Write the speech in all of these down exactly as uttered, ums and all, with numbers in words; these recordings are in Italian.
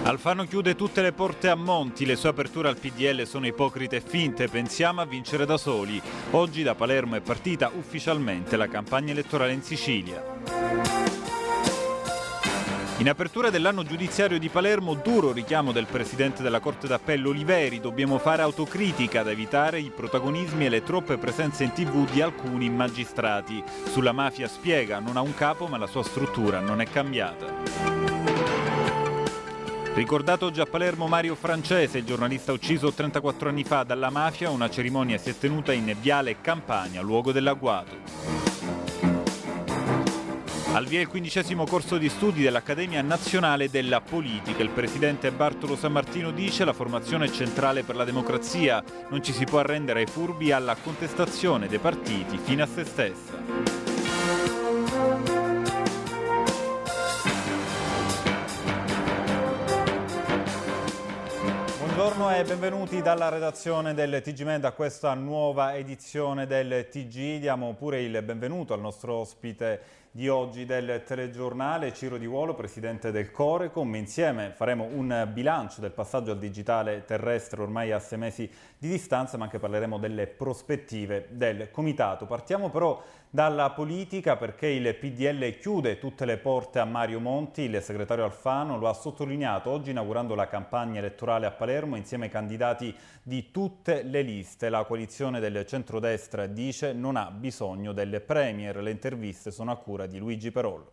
Alfano chiude tutte le porte a Monti, le sue aperture al P D L sono ipocrite e finte, pensiamo a vincere da soli. Oggi da Palermo è partita ufficialmente la campagna elettorale in Sicilia. In apertura dell'anno giudiziario di Palermo, duro richiamo del presidente della Corte d'Appello Oliveri, dobbiamo fare autocritica da evitare i protagonismi e le troppe presenze in tv di alcuni magistrati. Sulla mafia spiega, non ha un capo ma la sua struttura non è cambiata. Ricordato oggi a Palermo Mario Francese, il giornalista ucciso trentaquattro anni fa dalla mafia, una cerimonia si è tenuta in Viale Campania, luogo dell'agguato. Al via il quindicesimo corso di studi dell'Accademia Nazionale della Politica. Il presidente Bartolo Sammartino dice la formazione è centrale per la democrazia, non ci si può arrendere ai furbi e alla contestazione dei partiti fino a se stessa. Buongiorno e benvenuti dalla redazione del T G Med a questa nuova edizione del T G. Diamo pure il benvenuto al nostro ospite di oggi del telegiornale, Ciro Di Vuolo, presidente del Corecom. Insieme faremo un bilancio del passaggio al digitale terrestre ormai a sei mesi di distanza, ma anche parleremo delle prospettive del Comitato. Partiamo però dalla politica, perché il P D L chiude tutte le porte a Mario Monti. Il segretario Alfano lo ha sottolineato oggi inaugurando la campagna elettorale a Palermo insieme ai candidati di tutte le liste. La coalizione del centrodestra dice non ha bisogno del Premier. Le interviste sono a cura di Luigi Perollo.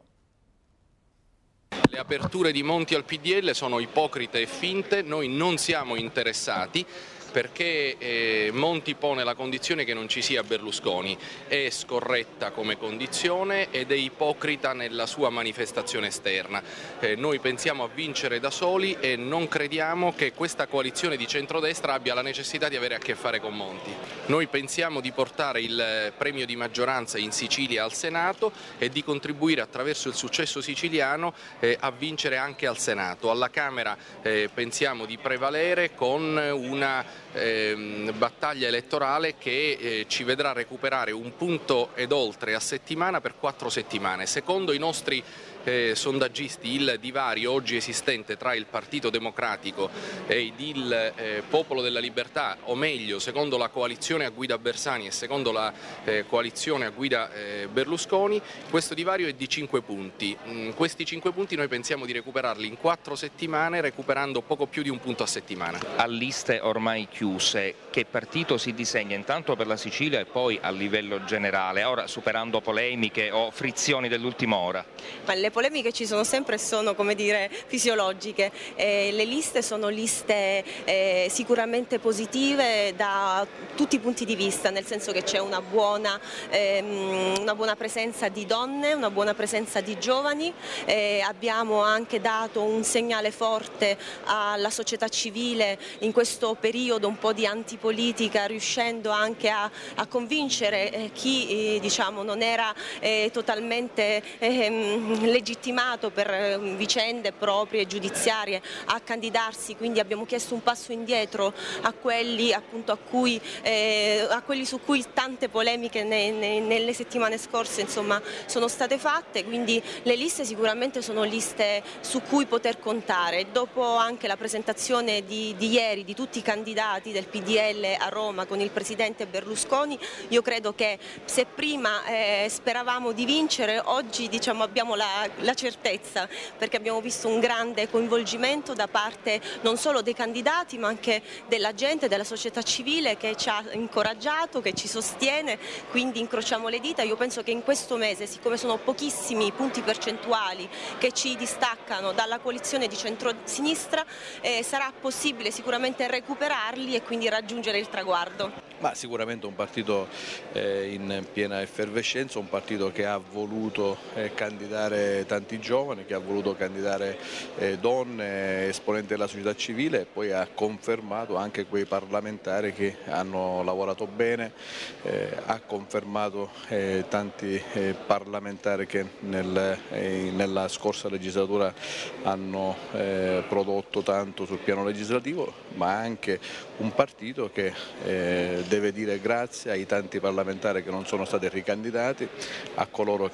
Le aperture di Monti al P D L sono ipocrite e finte, noi non siamo interessati perché eh, Monti pone la condizione che non ci sia Berlusconi, è scorretta come condizione ed è ipocrita nella sua manifestazione esterna. Eh, noi pensiamo a vincere da soli e non crediamo che questa coalizione di centrodestra abbia la necessità di avere a che fare con Monti. Noi pensiamo di portare il premio di maggioranza in Sicilia al Senato e di contribuire attraverso il successo siciliano eh, a vincere anche al Senato. Alla Camera eh, pensiamo di prevalere con una Eh, battaglia elettorale che eh, ci vedrà recuperare un punto ed oltre a settimana per quattro settimane. Secondo i nostri eh, sondaggisti il divario oggi esistente tra il Partito Democratico e il eh, Popolo della Libertà, o meglio secondo la coalizione a guida Bersani e secondo la eh, coalizione a guida eh, Berlusconi, questo divario è di cinque punti. Mm, questi cinque punti noi pensiamo di recuperarli in quattro settimane, recuperando poco più di un punto a settimana. A liste ormai chiuse, che partito si disegna intanto per la Sicilia e poi a livello generale, ora superando polemiche o frizioni dell'ultima ora? Ma le polemiche ci sono sempre e sono, come dire, fisiologiche. Eh, le liste sono liste eh, sicuramente positive da tutti i punti di vista, nel senso che c'è una buona, ehm, una buona presenza di donne, una buona presenza di giovani, eh, abbiamo anche dato un segnale forte alla società civile in questo periodo un po' di antipolitica, riuscendo anche a, a convincere eh, chi eh, diciamo, non era eh, totalmente eh, legittimato per eh, vicende proprie giudiziarie a candidarsi, quindi abbiamo chiesto un passo indietro a quelli, appunto, a cui, eh, a quelli su cui tante polemiche ne, ne, nelle settimane scorse insomma, sono state fatte, quindi le liste sicuramente sono liste su cui poter contare. Dopo anche la presentazione di, di ieri di tutti i candidati del P D L a Roma con il presidente Berlusconi, io credo che se prima eh, speravamo di vincere, oggi diciamo, abbiamo la, la certezza, perché abbiamo visto un grande coinvolgimento da parte non solo dei candidati ma anche della gente, della società civile che ci ha incoraggiato, che ci sostiene, quindi incrociamo le dita. Io penso che in questo mese, siccome sono pochissimi punti percentuali che ci distaccano dalla coalizione di centrosinistra, eh, sarà possibile sicuramente recuperarli e quindi raggiungere il traguardo. Ma sicuramente un partito eh, in piena effervescenza, un partito che ha voluto eh, candidare tanti giovani, che ha voluto candidare eh, donne, esponenti della società civile, e poi ha confermato anche quei parlamentari che hanno lavorato bene, eh, ha confermato eh, tanti eh, parlamentari che nel, eh, nella scorsa legislatura hanno eh, prodotto tanto sul piano legislativo, ma anche un partito che eh, deve dire grazie ai tanti parlamentari che non sono stati ricandidati, a coloro che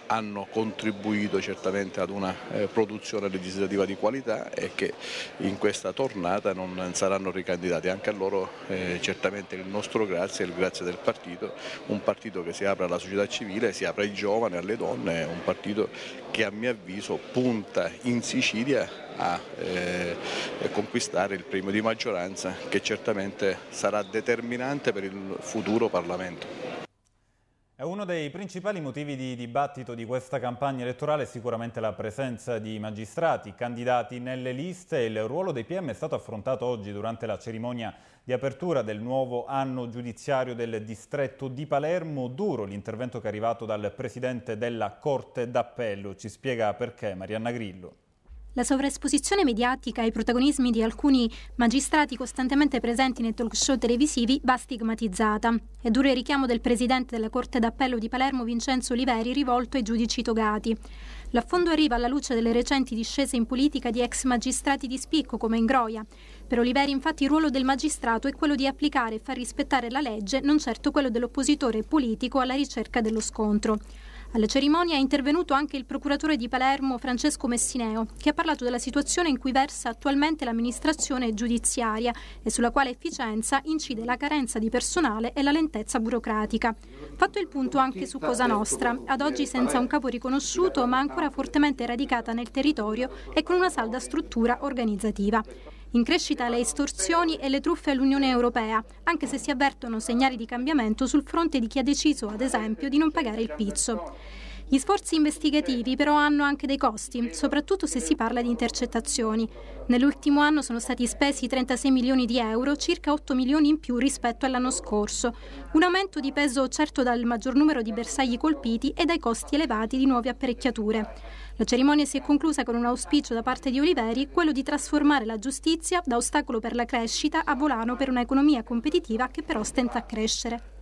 hanno contribuito certamente ad una eh, produzione legislativa di qualità e che in questa tornata non saranno ricandidati. Anche a loro eh, certamente il nostro grazie e il grazie del partito, un partito che si apre alla società civile, si apre ai giovani, alle donne, un partito che a mio avviso punta in Sicilia a eh, conquistare il premio di maggioranza che certamente sarà determinante per il futuro Parlamento. È uno dei principali motivi di dibattito di questa campagna elettorale è sicuramente la presenza di magistrati, candidati nelle liste. Il ruolo dei P M è stato affrontato oggi durante la cerimonia di apertura del nuovo anno giudiziario del distretto di Palermo. Duro l'intervento che è arrivato dal presidente della Corte d'Appello. Ci spiega perché Marianna Grillo. La sovraesposizione mediatica e i protagonismi di alcuni magistrati costantemente presenti nei talk show televisivi va stigmatizzata. È duro il richiamo del presidente della Corte d'Appello di Palermo, Vincenzo Oliveri, rivolto ai giudici togati. L'affondo arriva alla luce delle recenti discese in politica di ex magistrati di spicco come Ingroia. Per Oliveri, infatti, il ruolo del magistrato è quello di applicare e far rispettare la legge, non certo quello dell'oppositore politico alla ricerca dello scontro. Alla cerimonia è intervenuto anche il procuratore di Palermo Francesco Messineo, che ha parlato della situazione in cui versa attualmente l'amministrazione giudiziaria e sulla quale efficienza incide la carenza di personale e la lentezza burocratica. Fatto il punto anche su Cosa Nostra, ad oggi senza un capo riconosciuto ma ancora fortemente radicata nel territorio e con una salda struttura organizzativa. In crescita le estorsioni e le truffe all'Unione Europea, anche se si avvertono segnali di cambiamento sul fronte di chi ha deciso, ad esempio, di non pagare il pizzo. Gli sforzi investigativi però hanno anche dei costi, soprattutto se si parla di intercettazioni. Nell'ultimo anno sono stati spesi trentasei milioni di euro, circa otto milioni in più rispetto all'anno scorso. Un aumento dipeso certo dal maggior numero di bersagli colpiti e dai costi elevati di nuove apparecchiature. La cerimonia si è conclusa con un auspicio da parte di Oliveri, quello di trasformare la giustizia da ostacolo per la crescita a volano per un'economia competitiva che però stenta a crescere.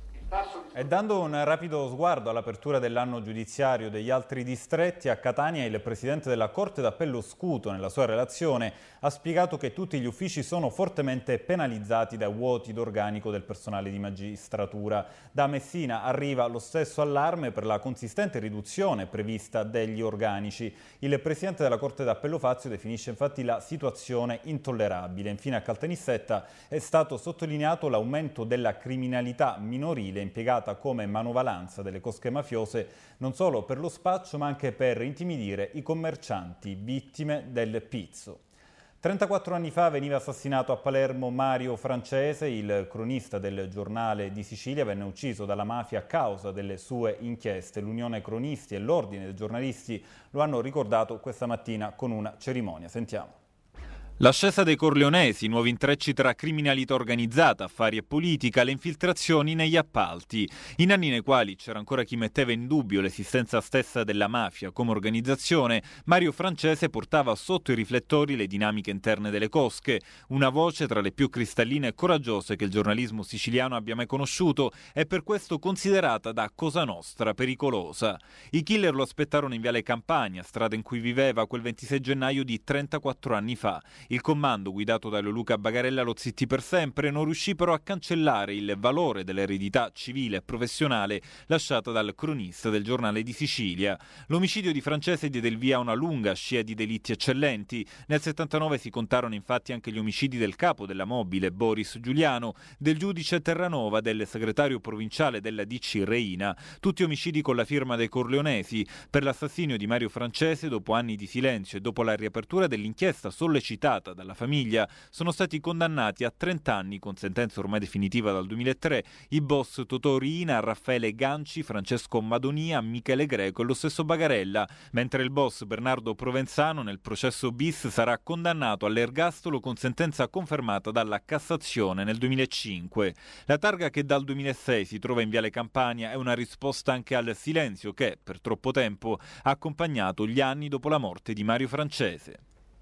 E dando un rapido sguardo all'apertura dell'anno giudiziario degli altri distretti, a Catania il presidente della Corte d'Appello Scuto nella sua relazione ha spiegato che tutti gli uffici sono fortemente penalizzati da vuoti d'organico del personale di magistratura. Da Messina arriva lo stesso allarme per la consistente riduzione prevista degli organici. Il presidente della Corte d'Appello Fazio definisce infatti la situazione intollerabile. Infine a Caltanissetta è stato sottolineato l'aumento della criminalità minorile impiegata come manovalanza delle cosche mafiose non solo per lo spaccio ma anche per intimidire i commercianti vittime del pizzo. trentaquattro anni fa veniva assassinato a Palermo Mario Francese, il cronista del Giornale di Sicilia, venne ucciso dalla mafia a causa delle sue inchieste. L'Unione Cronisti e l'Ordine dei Giornalisti lo hanno ricordato questa mattina con una cerimonia. Sentiamo. L'ascesa dei Corleonesi, i nuovi intrecci tra criminalità organizzata, affari e politica, le infiltrazioni negli appalti. In anni nei quali c'era ancora chi metteva in dubbio l'esistenza stessa della mafia come organizzazione, Mario Francese portava sotto i riflettori le dinamiche interne delle cosche, una voce tra le più cristalline e coraggiose che il giornalismo siciliano abbia mai conosciuto e per questo considerata da Cosa Nostra pericolosa. I killer lo aspettarono in Viale Campania, strada in cui viveva quel ventisei gennaio di trentaquattro anni fa. Il comando, guidato da Luca Bagarella, lo zittì per sempre, non riuscì però a cancellare il valore dell'eredità civile e professionale lasciata dal cronista del Giornale di Sicilia. L'omicidio di Francese diede il via a una lunga scia di delitti eccellenti. Nel settantanove si contarono infatti anche gli omicidi del capo della Mobile, Boris Giuliano, del giudice Terranova, del segretario provinciale della D C Reina. Tutti omicidi con la firma dei Corleonesi. Per l'assassinio di Mario Francese, dopo anni di silenzio e dopo la riapertura dell'inchiesta sollecitata dalla famiglia, sono stati condannati a trenta anni con sentenza ormai definitiva dal duemilatré i boss Totò Riina, Raffaele Ganci, Francesco Madonia, Michele Greco e lo stesso Bagarella, mentre il boss Bernardo Provenzano nel processo bis sarà condannato all'ergastolo con sentenza confermata dalla Cassazione nel duemilacinque. La targa che dal duemilasei si trova in Viale Campania è una risposta anche al silenzio che, per troppo tempo, ha accompagnato gli anni dopo la morte di Mario Francese.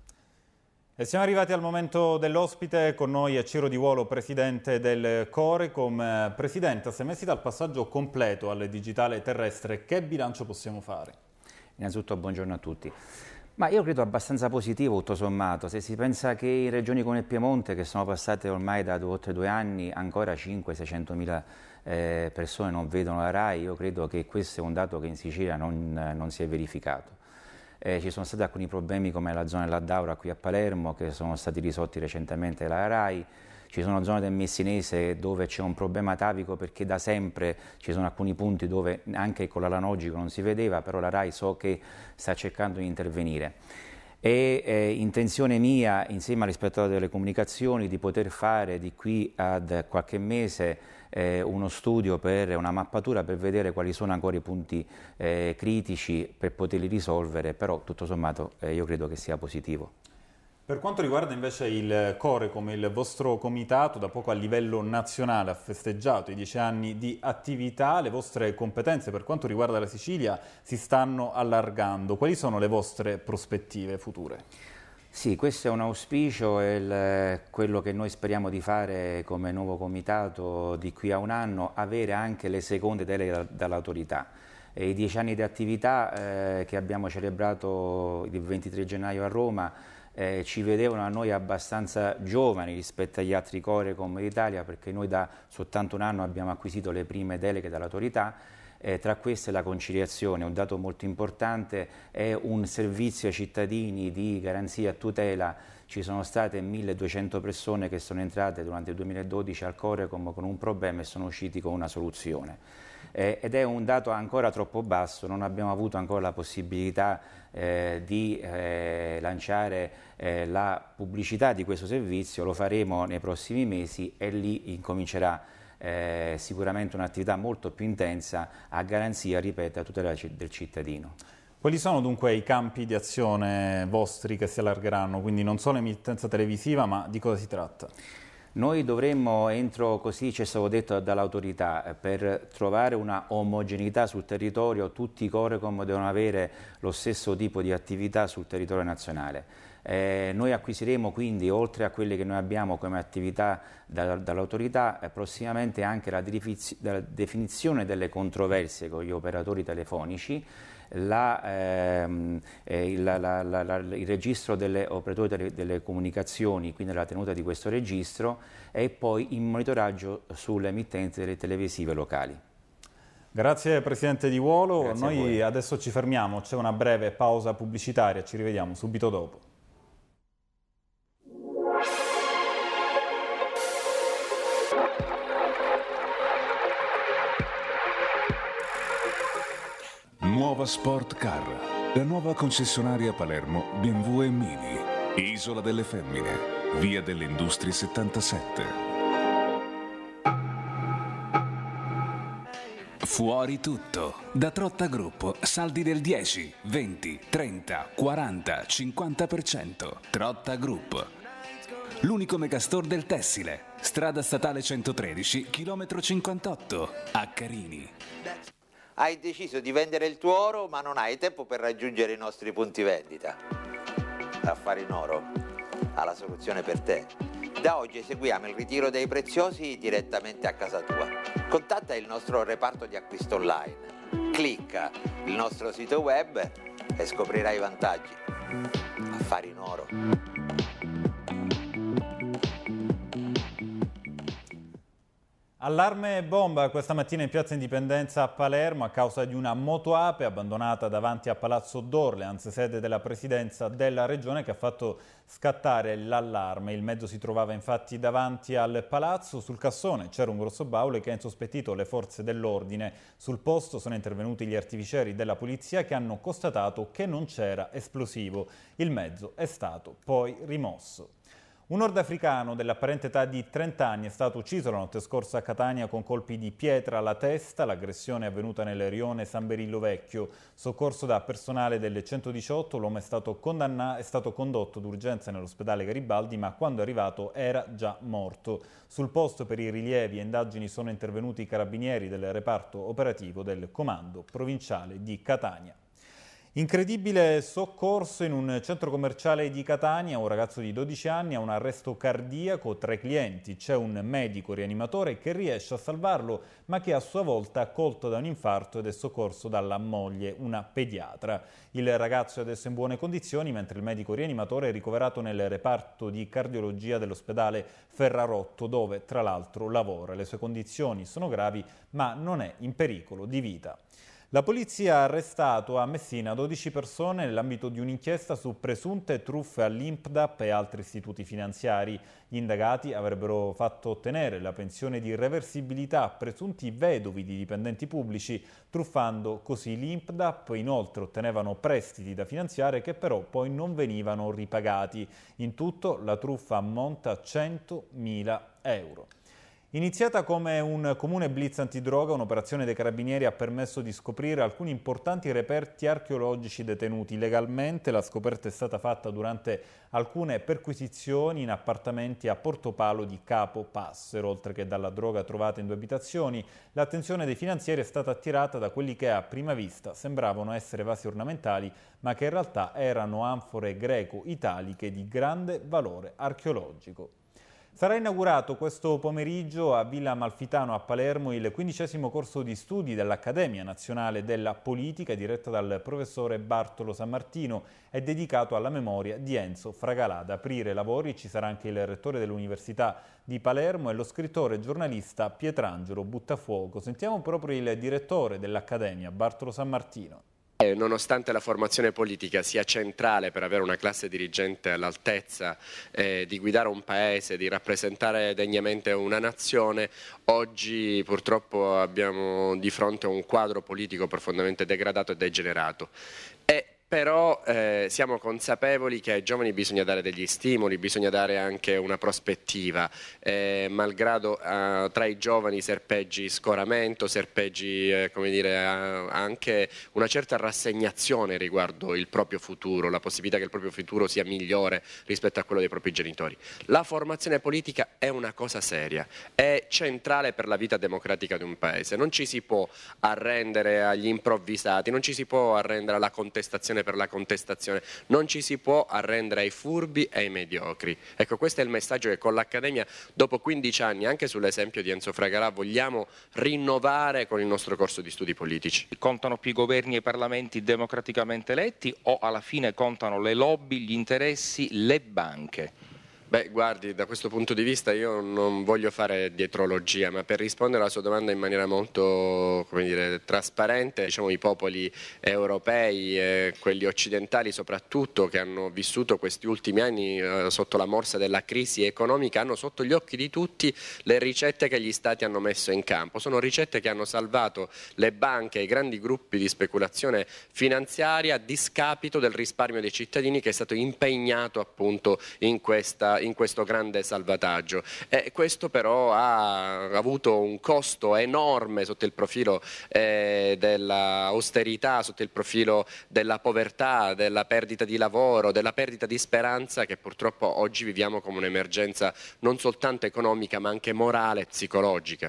E siamo arrivati al momento dell'ospite, con noi è Ciro Di Vuolo, presidente del Corecom. Presidente, se messi dal passaggio completo al digitale terrestre, che bilancio possiamo fare? Innanzitutto buongiorno a tutti. Ma io credo abbastanza positivo tutto sommato, se si pensa che in regioni come il Piemonte, che sono passate ormai da due, oltre due anni, ancora cinquecento seicentomila eh, persone non vedono la RAI, io credo che questo è un dato che in Sicilia non, non si è verificato. Eh, ci sono stati alcuni problemi come la zona dell'Addaura qui a Palermo che sono stati risolti recentemente dalla RAI. Ci sono zone del Messinese dove c'è un problema atavico perché da sempre ci sono alcuni punti dove anche con l'analogico non si vedeva, però la RAI so che sta cercando di intervenire. È eh, intenzione mia, insieme al rispetto delle comunicazioni, di poter fare di qui ad qualche mese eh, uno studio, per una mappatura per vedere quali sono ancora i punti eh, critici per poterli risolvere, però tutto sommato eh, io credo che sia positivo. Per quanto riguarda invece il Corecom, il vostro comitato da poco a livello nazionale ha festeggiato i dieci anni di attività, le vostre competenze per quanto riguarda la Sicilia si stanno allargando. Quali sono le vostre prospettive future? Sì, questo è un auspicio, è il, quello che noi speriamo di fare come nuovo comitato di qui a un anno, avere anche le seconde deleghe dall'autorità. I dieci anni di attività eh, che abbiamo celebrato il ventitré gennaio a Roma Eh, ci vedevano a noi abbastanza giovani rispetto agli altri Corecom d'Italia, perché noi da soltanto un anno abbiamo acquisito le prime deleghe dall'autorità, eh, tra queste la conciliazione, un dato molto importante, è un servizio ai cittadini di garanzia e tutela. Ci sono state milleduecento persone che sono entrate durante il duemiladodici al Corecom con un problema e sono usciti con una soluzione. Eh, ed è un dato ancora troppo basso, non abbiamo avuto ancora la possibilità eh, di eh, lanciare eh, la pubblicità di questo servizio, lo faremo nei prossimi mesi e lì incomincerà eh, sicuramente un'attività molto più intensa a garanzia, ripeto, a tutela del cittadino. Quali sono dunque i campi di azione vostri che si allargeranno, quindi non solo emittenza televisiva, ma di cosa si tratta? Noi dovremmo, entro, così ci è stato detto dall'autorità, per trovare una omogeneità sul territorio, tutti i Corecom devono avere lo stesso tipo di attività sul territorio nazionale. Eh, noi acquisiremo quindi, oltre a quelle che noi abbiamo come attività da, dall'autorità, eh, prossimamente anche la, la definizione delle controversie con gli operatori telefonici, La, ehm, eh, la, la, la, la, il registro delle operatori delle, delle comunicazioni, quindi la tenuta di questo registro, e poi il monitoraggio sulle emittenti delle televisive locali. Grazie Presidente Di Vuolo, Grazie. Noi adesso ci fermiamo, c'è una breve pausa pubblicitaria, ci rivediamo subito dopo. Nuova Sport Car, la nuova concessionaria a Palermo B M W e Mini, Isola delle Femmine, via delle Industrie settantasette. Fuori tutto, da Trotta Group, saldi del dieci, venti, trenta, quaranta, cinquanta per cento. Trotta Group, l'unico megastore del tessile, strada statale centotredici, chilometro cinquantotto, a Carini. Hai deciso di vendere il tuo oro, ma non hai tempo per raggiungere i nostri punti vendita. Affari in Oro ha la soluzione per te. Da oggi eseguiamo il ritiro dei preziosi direttamente a casa tua. Contatta il nostro reparto di acquisto online. Clicca il nostro sito web e scoprirai i vantaggi. Affari in Oro. Allarme bomba questa mattina in piazza Indipendenza a Palermo a causa di una motoape abbandonata davanti a Palazzo d'Orleans, sede della presidenza della regione, che ha fatto scattare l'allarme. Il mezzo si trovava infatti davanti al palazzo. Sul cassone c'era un grosso baule che ha insospettito le forze dell'ordine. Sul posto sono intervenuti gli artificieri della polizia che hanno constatato che non c'era esplosivo. Il mezzo è stato poi rimosso. Un nordafricano dell'apparente età di trenta anni è stato ucciso la notte scorsa a Catania con colpi di pietra alla testa. L'aggressione è avvenuta nel rione San Berillo Vecchio. Soccorso da personale del centodiciotto, l'uomo è stato, è stato condotto d'urgenza nell'ospedale Garibaldi, ma quando è arrivato era già morto. Sul posto per i rilievi e indagini sono intervenuti i carabinieri del reparto operativo del Comando Provinciale di Catania. Incredibile soccorso in un centro commerciale di Catania. Un ragazzo di dodici anni ha un arresto cardiaco tra i clienti. C'è un medico rianimatore che riesce a salvarlo, ma che a sua volta è colto da un infarto ed è soccorso dalla moglie, una pediatra. Il ragazzo è adesso in buone condizioni, mentre il medico rianimatore è ricoverato nel reparto di cardiologia dell'ospedale Ferrarotto, dove tra l'altro lavora. Le sue condizioni sono gravi, ma non è in pericolo di vita. La polizia ha arrestato a Messina dodici persone nell'ambito di un'inchiesta su presunte truffe all'Impdap e altri istituti finanziari. Gli indagati avrebbero fatto ottenere la pensione di reversibilità a presunti vedovi di dipendenti pubblici, truffando così l'Impdap. Inoltre ottenevano prestiti da finanziare che però poi non venivano ripagati. In tutto la truffa ammonta a centomila euro. Iniziata come un comune blitz antidroga, un'operazione dei carabinieri ha permesso di scoprire alcuni importanti reperti archeologici detenuti illegalmente. La scoperta è stata fatta durante alcune perquisizioni in appartamenti a Portopalo di Capo Passero. Oltre che dalla droga trovata in due abitazioni, l'attenzione dei finanzieri è stata attirata da quelli che a prima vista sembravano essere vasi ornamentali, ma che in realtà erano anfore greco-italiche di grande valore archeologico. Sarà inaugurato questo pomeriggio a Villa Amalfitano a Palermo il quindicesimo corso di studi dell'Accademia Nazionale della Politica, diretto dal professore Bartolo Sammartino, è dedicato alla memoria di Enzo Fragalà. Ad aprire i lavori ci sarà anche il rettore dell'Università di Palermo e lo scrittore e giornalista Pietrangelo Buttafuoco. Sentiamo proprio il direttore dell'Accademia, Bartolo Sammartino. Nonostante la formazione politica sia centrale per avere una classe dirigente all'altezza eh, di guidare un paese, di rappresentare degnamente una nazione, oggi purtroppo abbiamo di fronte un quadro politico profondamente degradato e degenerato. E però eh, siamo consapevoli che ai giovani bisogna dare degli stimoli, bisogna dare anche una prospettiva, eh, malgrado eh, tra i giovani serpeggi scoramento, serpeggi eh, come dire, eh, anche una certa rassegnazione riguardo il proprio futuro, la possibilità che il proprio futuro sia migliore rispetto a quello dei propri genitori. La formazione politica è una cosa seria, è centrale per la vita democratica di un paese, non ci si può arrendere agli improvvisati, non ci si può arrendere alla contestazione per la contestazione, non ci si può arrendere ai furbi e ai mediocri. Ecco, questo è il messaggio che con l'Accademia, dopo quindici anni, anche sull'esempio di Enzo Fragalà, vogliamo rinnovare con il nostro corso di studi politici. Contano più i governi e i parlamenti democraticamente eletti o alla fine contano le lobby, gli interessi, le banche? Beh, guardi, da questo punto di vista io non voglio fare dietrologia, ma per rispondere alla sua domanda in maniera molto, come dire, trasparente, diciamo i popoli europei e quelli occidentali soprattutto che hanno vissuto questi ultimi anni eh, sotto la morsa della crisi economica hanno sotto gli occhi di tutti le ricette che gli stati hanno messo in campo. Sono ricette che hanno salvato le banche e i grandi gruppi di speculazione finanziaria a discapito del risparmio dei cittadini che è stato impegnato appunto in questa in questo grande salvataggio. E questo però ha avuto un costo enorme sotto il profilo eh, dell'austerità, sotto il profilo della povertà, della perdita di lavoro, della perdita di speranza che purtroppo oggi viviamo come un'emergenza non soltanto economica ma anche morale e psicologica.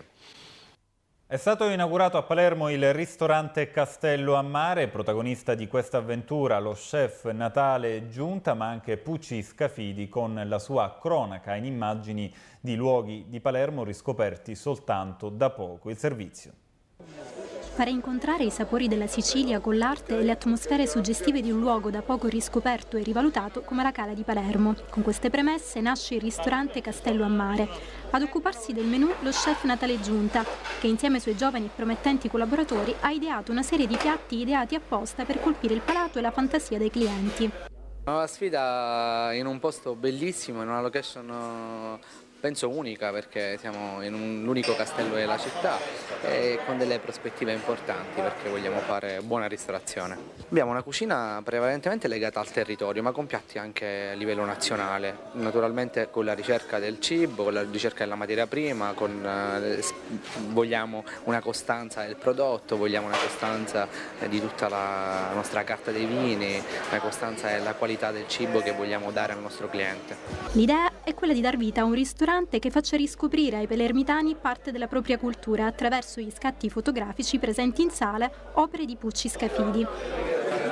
È stato inaugurato a Palermo il ristorante Castello a Mare, protagonista di questa avventura lo chef Natale Giunta, ma anche Pucci Scafidi con la sua cronaca in immagini di luoghi di Palermo riscoperti soltanto da poco. Il servizio. Fare incontrare i sapori della Sicilia con l'arte e le atmosfere suggestive di un luogo da poco riscoperto e rivalutato come la Cala di Palermo. Con queste premesse nasce il ristorante Castello a Mare. Ad occuparsi del menù lo chef Natale Giunta, che insieme ai suoi giovani e promettenti collaboratori ha ideato una serie di piatti ideati apposta per colpire il palato e la fantasia dei clienti. Una sfida in un posto bellissimo, in una location penso unica perché siamo in l'unico castello della città e con delle prospettive importanti perché vogliamo fare buona ristorazione. Abbiamo una cucina prevalentemente legata al territorio ma con piatti anche a livello nazionale, naturalmente con la ricerca del cibo, con la ricerca della materia prima, con, eh, vogliamo una costanza del prodotto, vogliamo una costanza di tutta la nostra carta dei vini, una costanza della qualità del cibo che vogliamo dare al nostro cliente. L'idea è quella di dar vita a un ristorante che faccia riscoprire ai palermitani parte della propria cultura attraverso gli scatti fotografici presenti in sala, opere di Pucci Scafidi.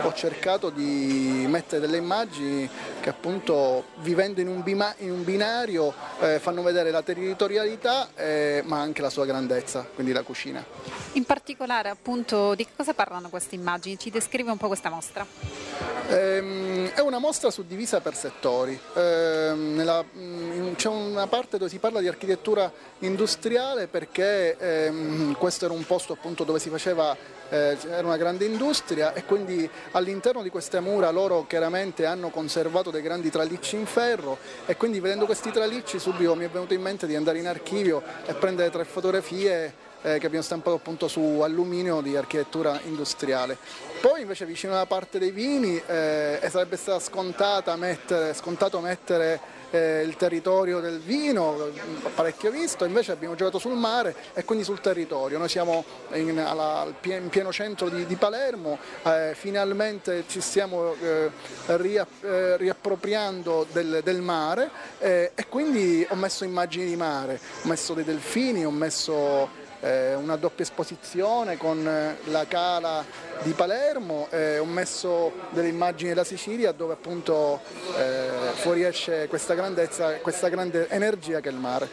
ho cercato di mettere delle immagini che appunto vivendo in un, bima- in un binario eh, fanno vedere la territorialità eh, ma anche la sua grandezza, quindi la cucina. In particolare appunto di che cosa parlano queste immagini? Ci descrive un po' questa mostra? Ehm, è una mostra suddivisa per settori, ehm, nella, mh, c'è una parte dove si parla di architettura industriale perché ehm, questo era un posto appunto dove si faceva, eh, era una grande industria e quindi all'interno di queste mura loro chiaramente hanno conservato dei grandi tralicci in ferro e quindi vedendo questi tralicci subito mi è venuto in mente di andare in archivio e prendere tre fotografie Eh, che abbiamo stampato appunto su alluminio di architettura industriale. Poi invece vicino alla parte dei vini eh, sarebbe stato scontata mettere, scontato mettere eh, il territorio del vino, parecchio visto, invece abbiamo giocato sul mare e quindi sul territorio. Noi siamo in, alla, in pieno centro di, di Palermo, eh, finalmente ci stiamo eh, ria, eh, riappropriando del, del mare eh, e quindi ho messo immagini di mare, ho messo dei delfini, ho messo una doppia esposizione con la cala di Palermo, eh, ho messo delle immagini della Sicilia dove appunto eh, fuoriesce questa grandezza, questa grande energia che è il mare.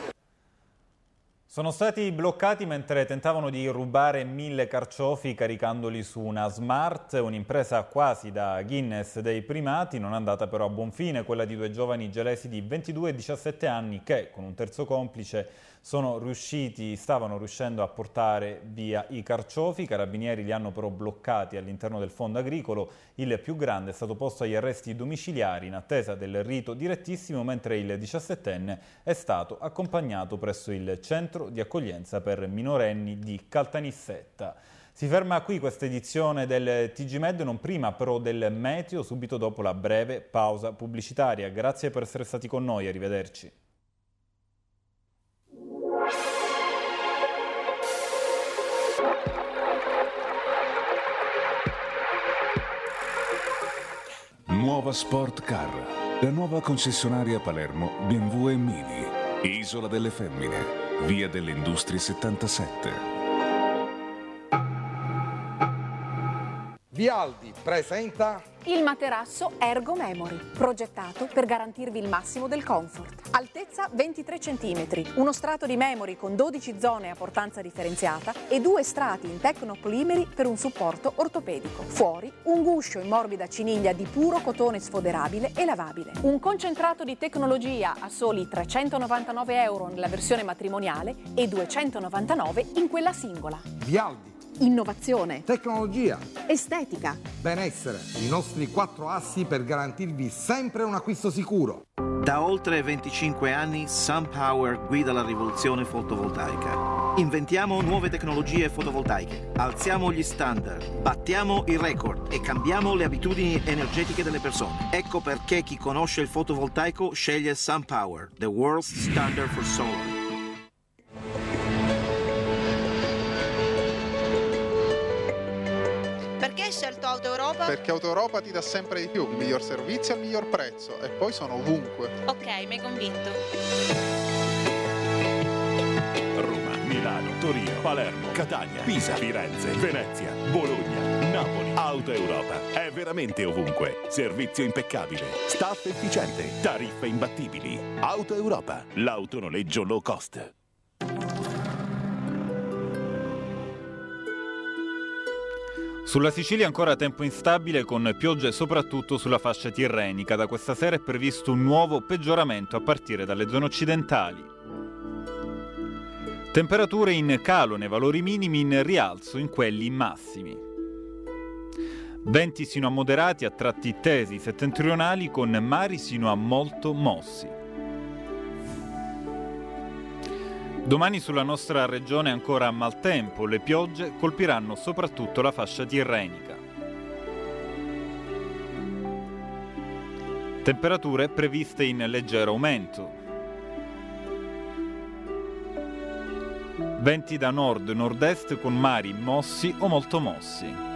Sono stati bloccati mentre tentavano di rubare mille carciofi caricandoli su una Smart, un'impresa quasi da Guinness dei primati, non è andata però a buon fine, quella di due giovani gelesi di ventidue e diciassette anni che, con un terzo complice, sono riusciti, stavano riuscendo a portare via i carciofi. I carabinieri li hanno però bloccati all'interno del fondo agricolo. Il più grande è stato posto agli arresti domiciliari in attesa del rito direttissimo, mentre il diciassettenne è stato accompagnato presso il centro di accoglienza per minorenni di Caltanissetta. Si ferma qui questa edizione del T G Med, non prima però del meteo, subito dopo la breve pausa pubblicitaria. Grazie per essere stati con noi, arrivederci. Nuova Sport Car, la nuova concessionaria Palermo B M W e Mini, Isola delle Femmine, via delle Industrie settantasette. Vialdi presenta il materasso Ergo Memory, progettato per garantirvi il massimo del comfort. Altezza ventitré centimetri, uno strato di memory con dodici zone a portanza differenziata e due strati in tecnopolimeri per un supporto ortopedico. Fuori un guscio in morbida ciniglia di puro cotone sfoderabile e lavabile. Un concentrato di tecnologia a soli trecentonovantanove euro nella versione matrimoniale e duecentonovantanove in quella singola. Vialdi. Innovazione, Tecnologia, estetica, benessere, i nostri quattro assi per garantirvi sempre un acquisto sicuro. Da oltre venticinque anni SunPower guida la rivoluzione fotovoltaica. Inventiamo nuove tecnologie fotovoltaiche, alziamo gli standard, battiamo i record e cambiamo le abitudini energetiche delle persone. Ecco perché chi conosce il fotovoltaico sceglie SunPower, the world's standard for solar. Perché hai scelto Auto Europa? Perché Auto Europa ti dà sempre di più, il miglior servizio al miglior prezzo e poi sono ovunque. Ok, mi hai convinto. Roma, Milano, Torino, Palermo, Catania, Pisa, Firenze, Venezia, Bologna, Napoli. Auto Europa è veramente ovunque. Servizio impeccabile, staff efficiente, tariffe imbattibili. Auto Europa, l'autonoleggio low cost. Sulla Sicilia ancora tempo instabile con piogge soprattutto sulla fascia tirrenica. Da questa sera è previsto un nuovo peggioramento a partire dalle zone occidentali. Temperature in calo nei valori minimi, in rialzo in quelli massimi. Venti sino a moderati, a tratti tesi settentrionali con mari sino a molto mossi. Domani sulla nostra regione ancora maltempo, le piogge colpiranno soprattutto la fascia tirrenica. Temperature previste in leggero aumento. Venti da nord-nord-est con mari mossi o molto mossi.